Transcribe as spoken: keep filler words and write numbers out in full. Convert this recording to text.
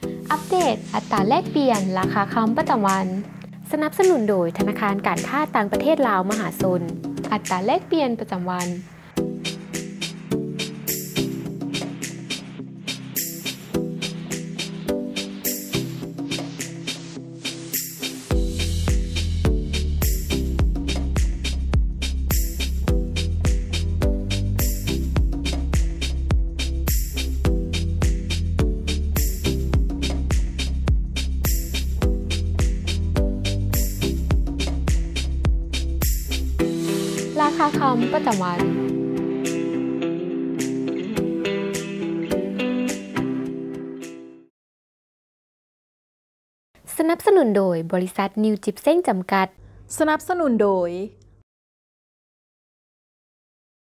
อัปเดตอัตราแลกเปลี่ยนราคาคำประจำวันสนับสนุนโดยธนาคารการค้าต่างประเทศลาวมหาชนอัตราแลกเปลี่ยนประจำวันราคาคำประจำวันสนับสนุนโดยบริษัทนิวจิปเซ้งจำกัดสนับสนุนโดย